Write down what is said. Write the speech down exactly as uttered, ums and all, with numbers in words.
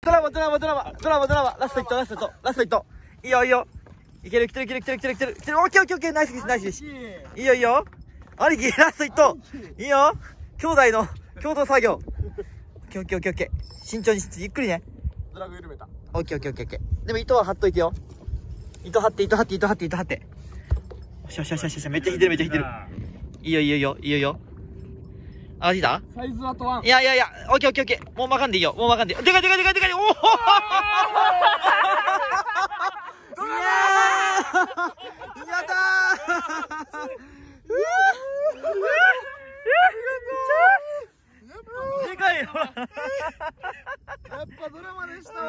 ドラマドラマドラマドラマドラマラストいっとラストいっとラストいっといいよいいよいける来てる来てる来てる来てる来てる来てるオッケーオッケーオッケーナイスですナイスですいいよいいよ兄貴ラストいっといいよ兄弟の共同作業オッケーオッケーオッケーオッケー慎重にゆっくりねドラグ緩めたオッケーオッケーオッケーオッケーでも糸は張っといてよ糸張って糸張って糸張って糸張ってよしよしよしよしよしめっちゃ引いてるめっちゃ引いてるいいよいいよいいよいいよいいよあ、いいだサイズは問わんいやいやいやオッケーオッケーオッケーもうまかんでいいよもうまかんででかいでかいでかいでかいおおドラマやったーでかいよやっぱドラマでしたわ